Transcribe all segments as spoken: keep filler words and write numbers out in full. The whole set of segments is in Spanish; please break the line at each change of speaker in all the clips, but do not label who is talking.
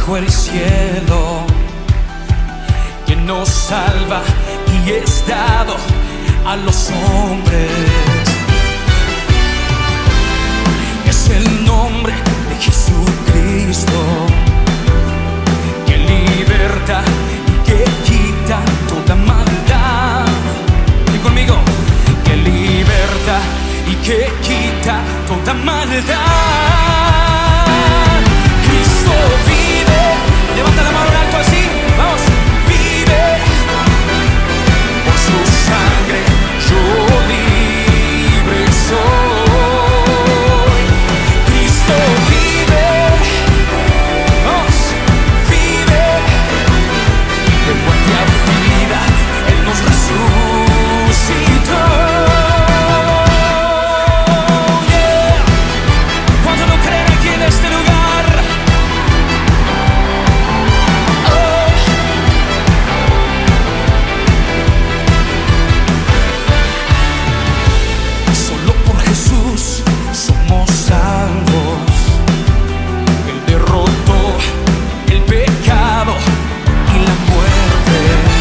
bajo el cielo, quien nos salva y es dado a los hombres. Es el nombre de Jesucristo, que liberta y que quita toda maldad. Y conmigo, que liberta y que quita toda maldad. Cristo vive. Levanta la mano en alto así. Vamos. Vive. Por su sangre yo libre soy. Cristo vive. Vamos. Vive. De muerte a vida Él nos resucitó. Este lugar, oh. Solo por Jesús somos salvos. Él derrotó el pecado y la muerte.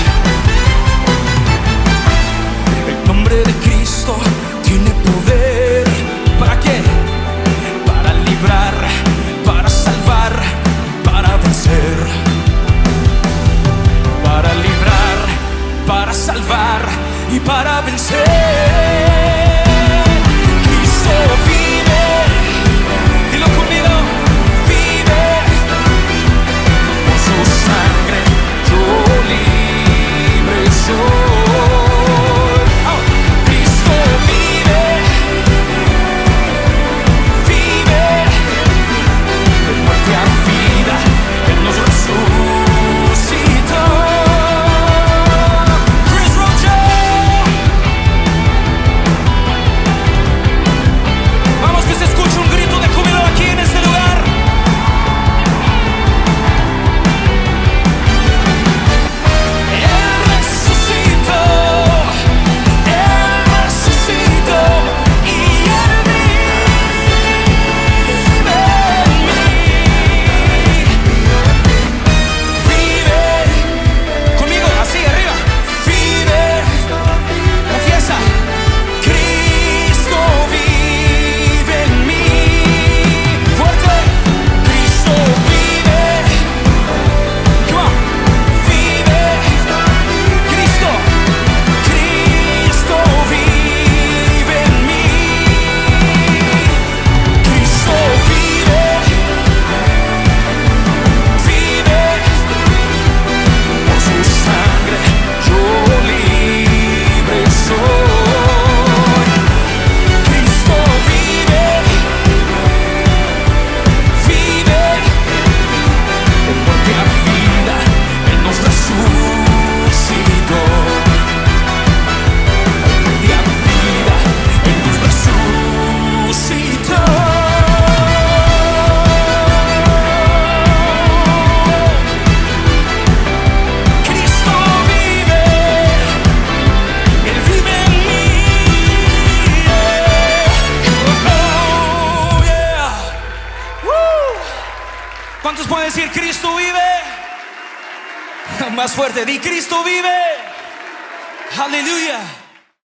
El nombre de Cristo tiene poder. ¿Para qué? Para librar, para salvar, para vencer. Para librar, para salvar y para vencer. Cristo vive. Dilo conmigo. Vive. Por su sangre yo libre soy. Oh. Cristo vive. Vive. De muerte a vida Él nos resucitó. Chris Roger. Vamos, que se escuche un grito de júbilo aquí en este lugar. Él resucitó. Él resucitó. Y Él vive en mí. Vive. Conmigo, así, arriba. Vive. Confiesa. Cristo vive en mí. Fuerte. Cristo vive. Come on. Vive. Cristo. Cristo vive en mí. Cristo vive. Vive. Por su sangre yo libre soy. Cristo vive. Vive. De muerte a vida Él nos resucitó. De a vida Él nos resucitó. Cristo vive. Él vive en mí. Oh, yeah. Woo. ¿Cuántos pueden decir Cristo vive? Más fuerte, di Cristo vive. Aleluya.